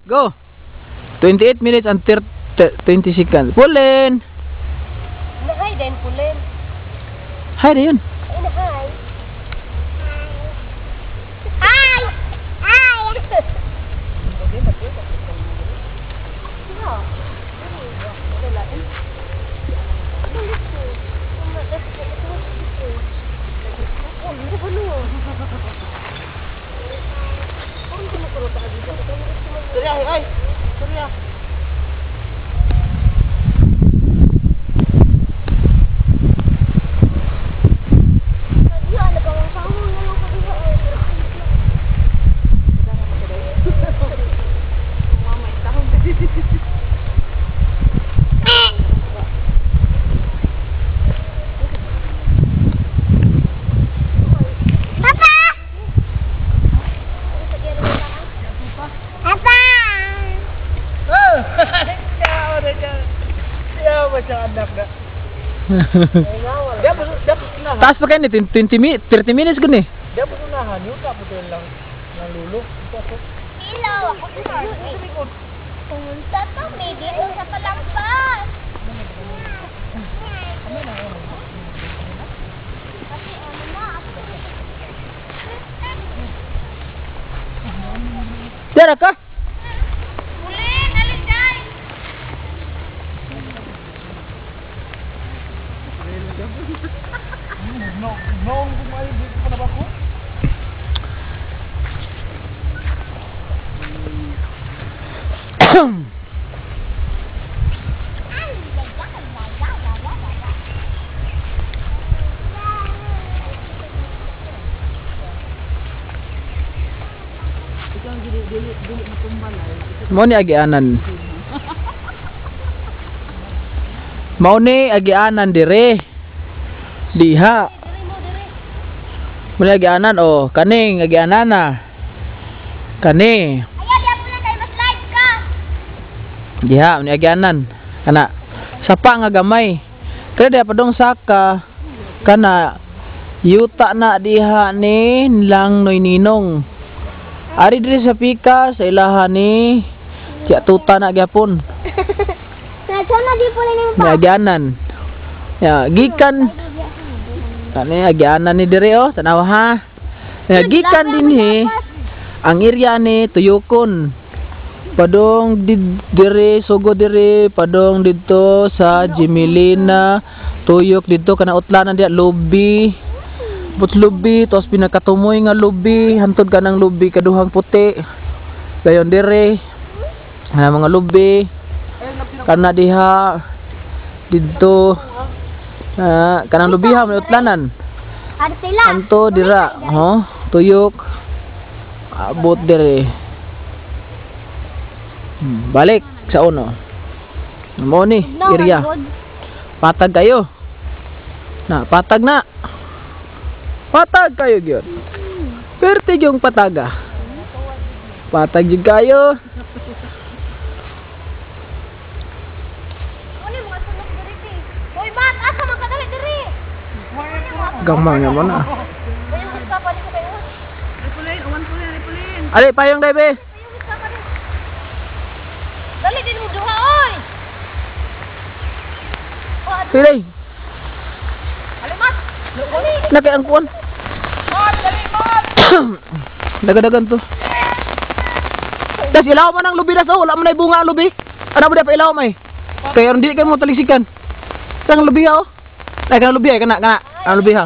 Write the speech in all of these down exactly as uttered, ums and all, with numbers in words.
Go. twenty-eight minutes and twenty seconds. Pulin. Nahay din, pulin. Hi na yun. Ay, nahay. Hi! Hi! Surya, ay, Surya. Taas pa kayo ni twenty minutes, thirty minutes gani. Dia berunahan yun, tapos yun lang nalulok. Ilaw, ako kumari. Pumunta to, may dito sa palampas. Kasi ano na, Tara ka. Pulin, alin dyan. No, noong kumain dito pa na ba ako? Mau ni agianan. Mau ni agianan dire. Diha. Muli agianan oh, kaning agianan na. Kani. Ayan, diyan po na tayo, mas live ka. Diha, muli agianan. Kana sapa nga gamay. Kaya dia padong saka kana yuta na diha ni lang noy ninong. Ari diri sa pika sa ilahan ni Kya tuta na gyapon. Nadto na di po ning pa. Nagyanan. Ya, gikan kani agyanan ni dire oh, tanaw ha. Ya, gikan dinhi ang area ni Tuyukon. Padong di, dire sugo dire, padong dito sa Jimilina, Tuyok dito kana utlanan dia lobby. But lobby tos pinakatumoy nga lobby, hantod kanang lobby kaduhang puti. Dayon dire ana mga lobby kana diha dito uh, kanang lubiha may utlanan anto dira ho Tuyok abot dire hmm, balik sa uno mo ni area patag kayo na patag na patag kayo gyud perti yung pataga patag jud kayo. Gampang naman ah. Ali, payong dai be. Dali din mo duha oy. Sige. Alimat. Nakay ang kuan. Mat, dali mat. Dagan-dagan to. Das ilaw man ang lubi das oh, wala man ay bunga ang lubi. Ano ba pa ilaw may? Kaya hindi ka mo talisikan. Sang lubi oh. Ay kana lubi ay kana kana. Ang lubi ha.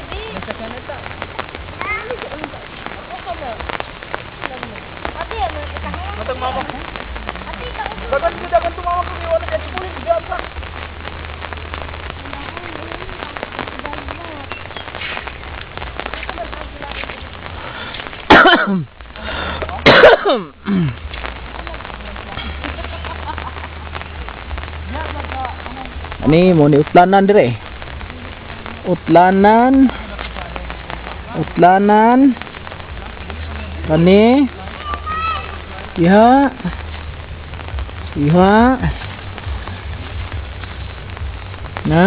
Matang mama ko. Dagan ko dagan tumawag ko wala kay pulis diyan pa. Ani mo ni utlanan dire. Utlanan. Utlanan. Kani. Iha. Iha. Na.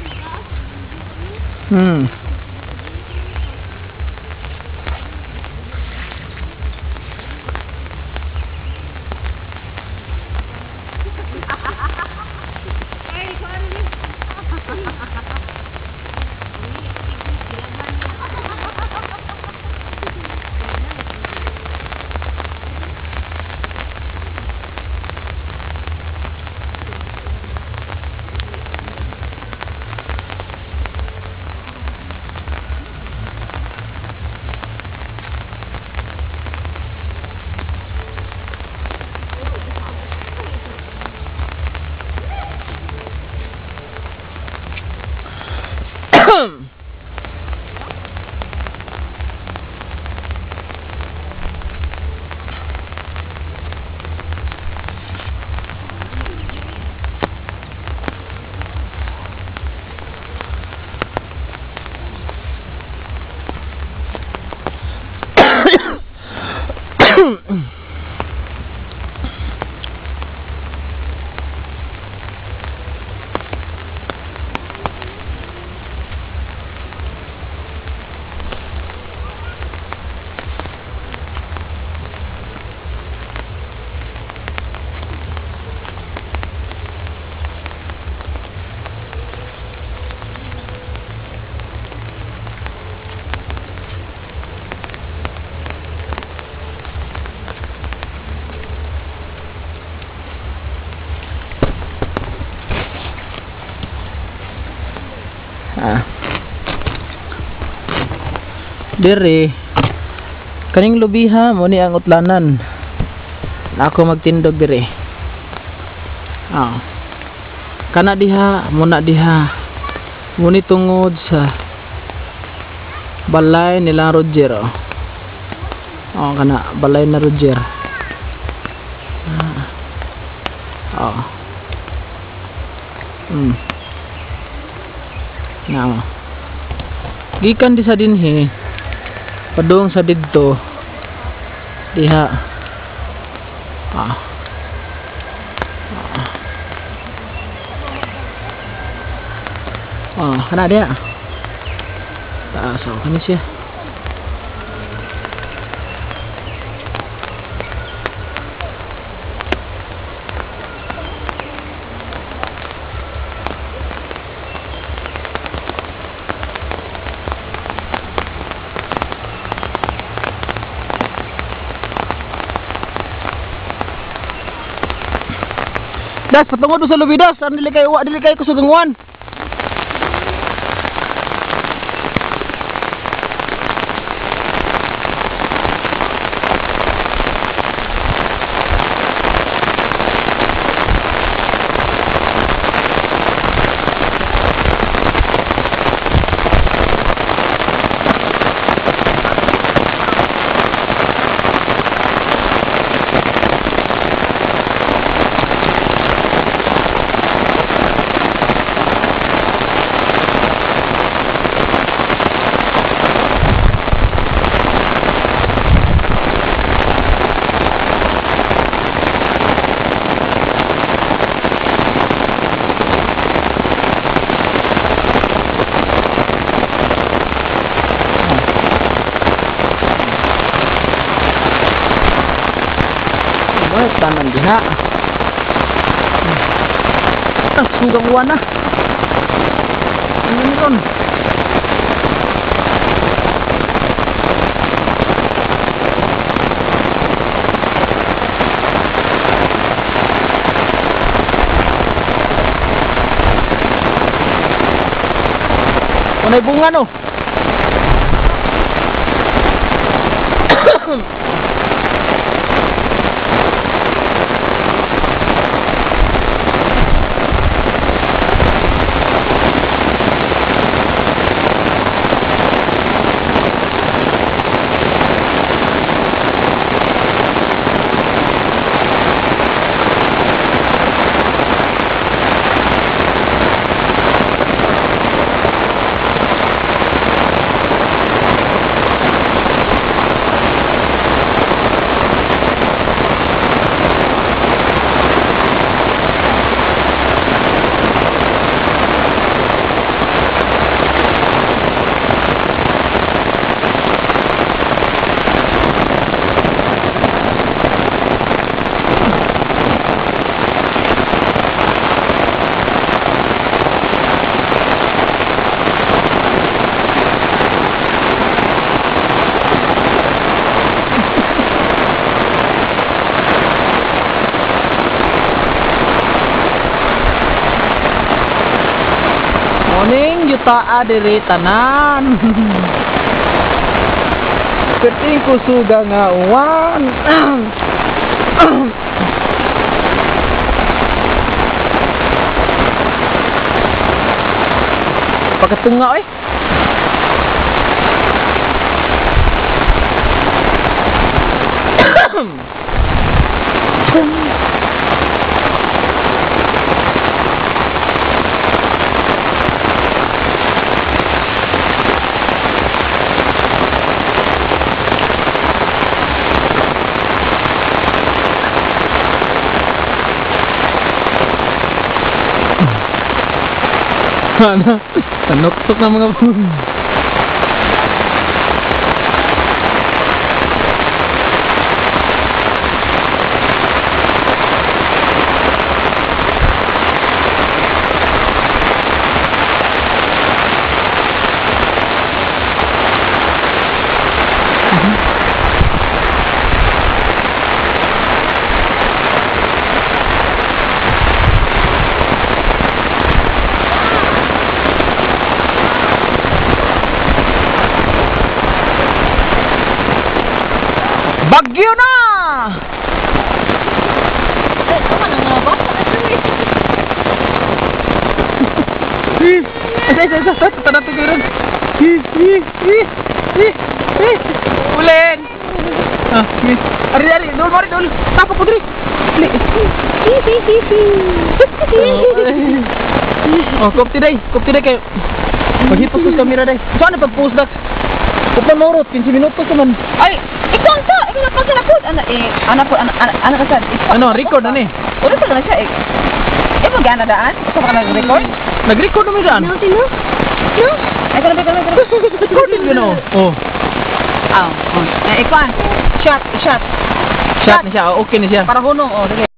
Hmm. Diri kaning lubiha mo ni ang utlanan. Na ako magtindog diri. Ah. Kana diha, muna diha. Muni tungod sa balay nila Roger. Oh, oh kana balay na Roger. Ah. Oh. Hmm. Now. Gikan di sa dinhi. Padung sa didto. Diha. Ah. Oh, kana dia. Taas ako kani siya. Das, patungod sa lubidas, ang dili kay wa dili kay ko sa gangwan. Tanan diha. Ah, sugang uwan na. Ano nito? Unay bunga no. Morning yuta diri tanan. Keting ku suga ngawan. Pakai tengah eh. Ano? Tanok-tok na mga pun. Isa, isa, isa. Tara, tugirin. Hi, hi, hi, hi, hi. Ulen. Ah, hi. Ari, ari. Dul, mari, dul. Tapo ko diri. Li. Oh, kopti day. Kopti day kayo. Paghipos ko sa kamera day. Saan na pag-post na? Upang maurot, fifteen minutos naman. Ay, ikaw sa, ikaw na pag po. Ano, eh, ano po, ano, ano, ano ka sa? Ano, record na ni. O, record na siya, eh. Eh, mag-ana daan? Gusto ka nag-record? Nag-record naman dyan. No, sino? No? Ay, ka na, ka na, ka na. Recording yun oh. Oh. Ah, oh. Eh, ikaw, shot, shot. Shot na siya. Okay na siya. Para hunong, oh, sige.